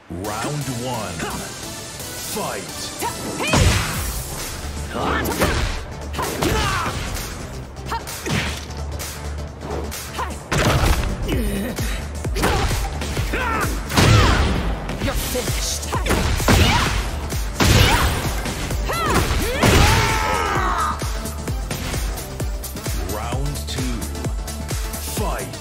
Round one. Fight. You're finished. Round two. Fight.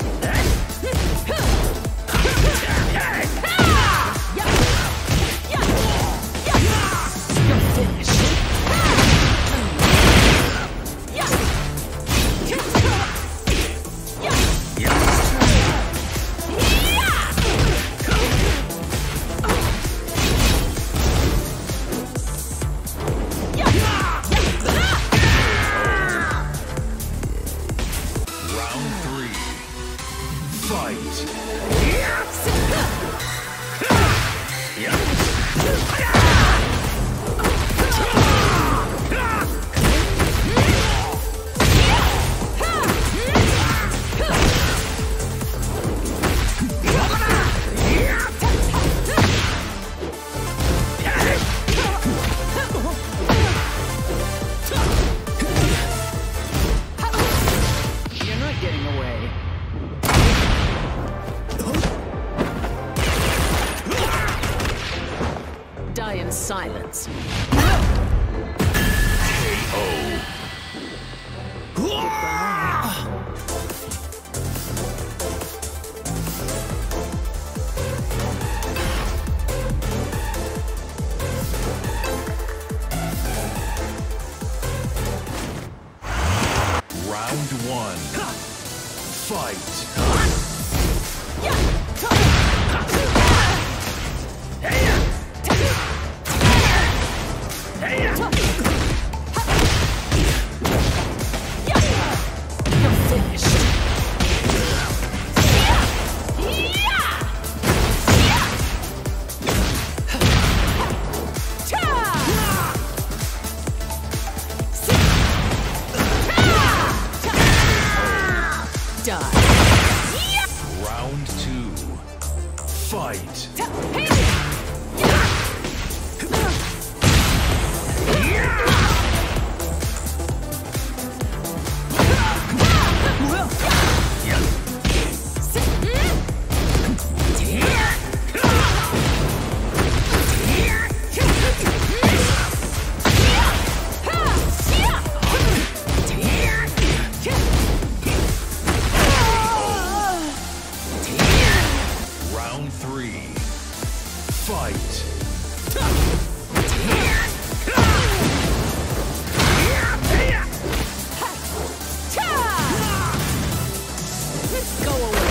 Round three. Fight. You're not getting away. Die in silence. Round one. Fight. You're finished. Die. Round two. Fight. Round three. Fight. Go away.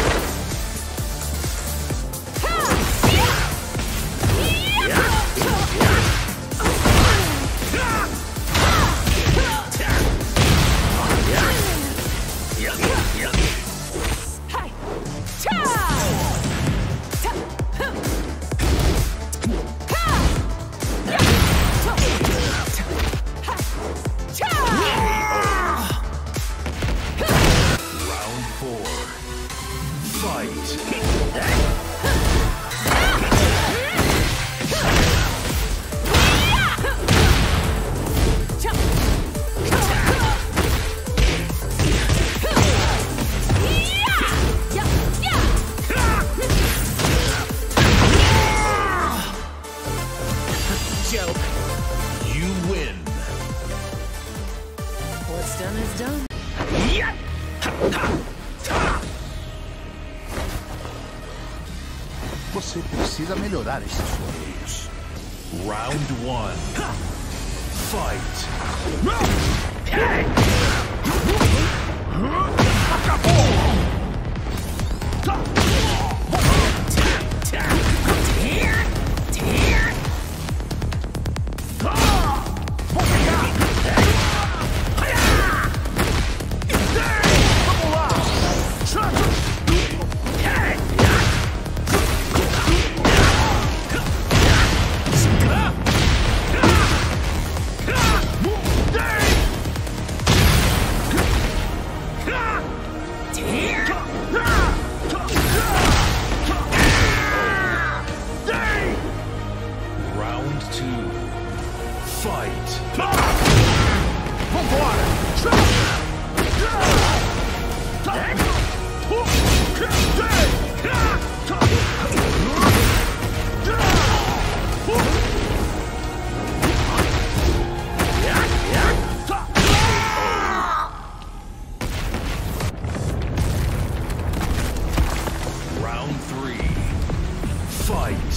Round four. Fight. Joke. You win. What's done is done. Você precisa melhorar esses sorteios. Round one. Fight. Fight. Vambora! Round 3. Fight.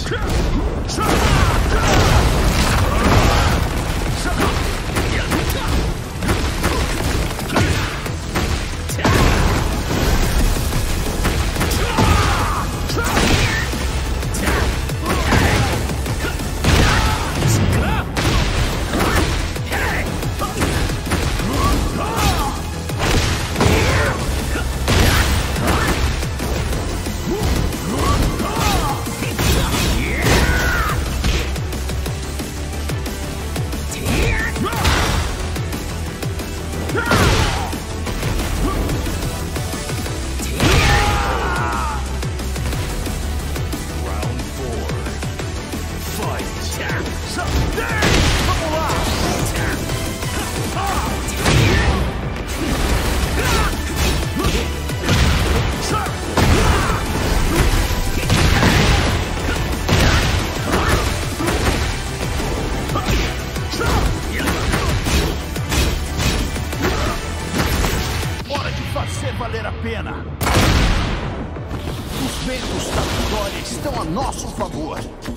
Round 4. Fight. Hora de fazer valer a pena. Os ventos da vitória estão a nosso favor.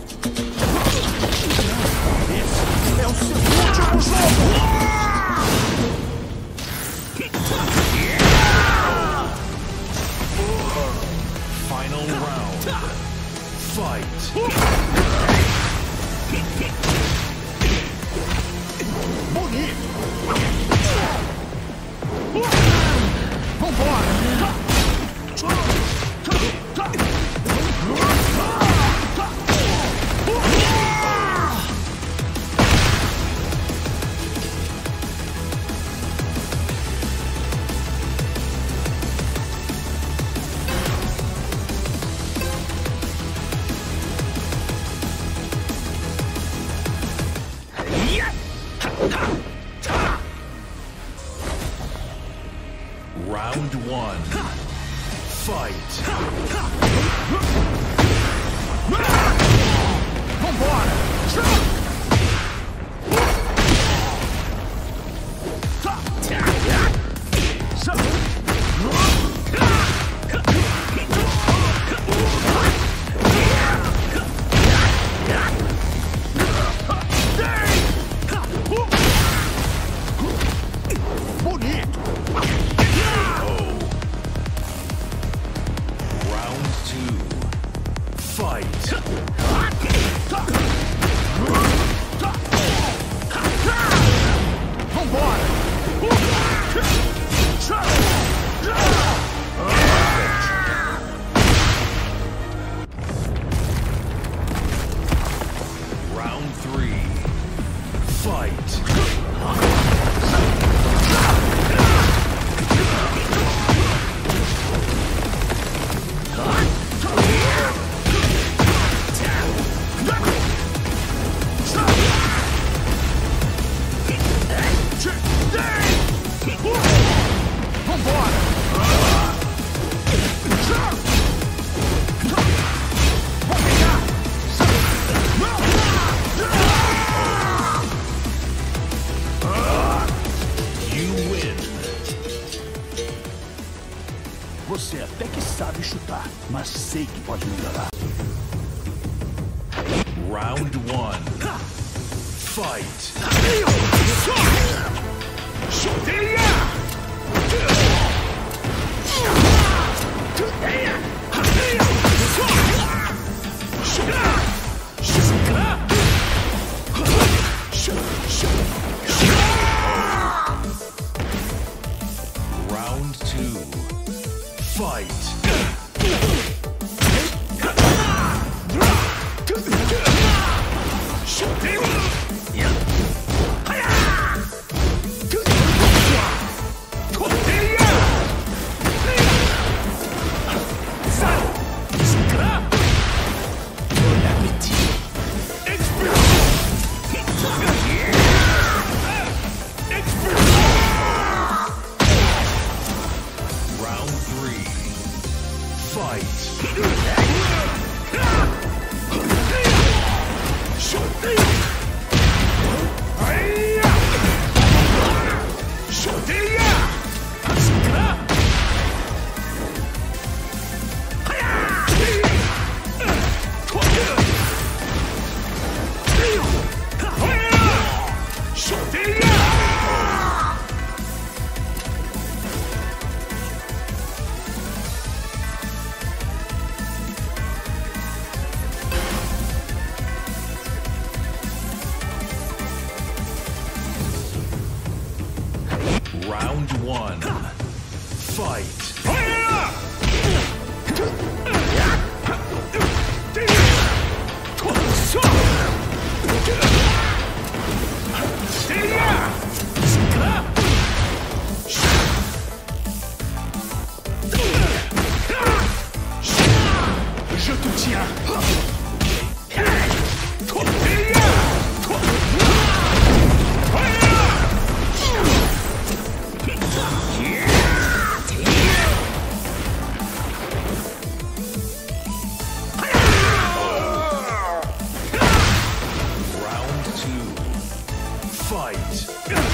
Esse é o seu último jogo! Final round. Fight. Bonito! Vambora! Round 1. Fight. Vambora! Bonito! Round 2. Fight. Vambora! Round 3. Fight. You win. Você até que sabe chutar, mas sei que pode melhorar. Round 1. Fight. Round 2. Fight. one. Fight. Je te tiens. Round two. Fight.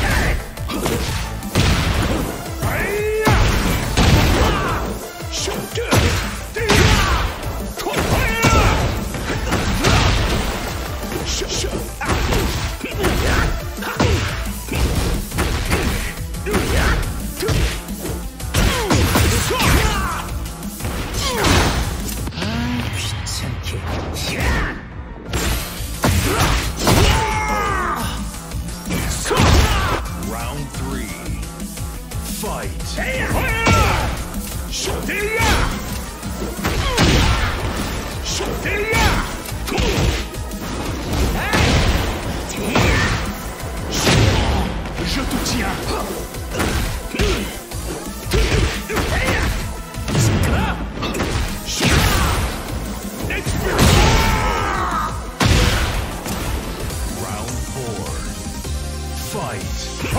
Round three. Fight. Je te tiens. Round four. Fight.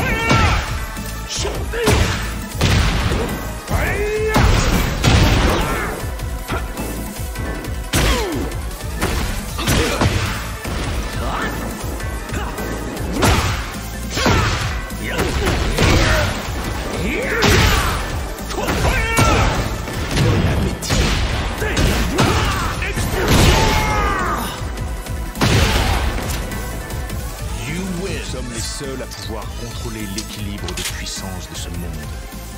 You win. Nous sommes les seuls à pouvoir contrôler l'équilibre de puissance de ce monde.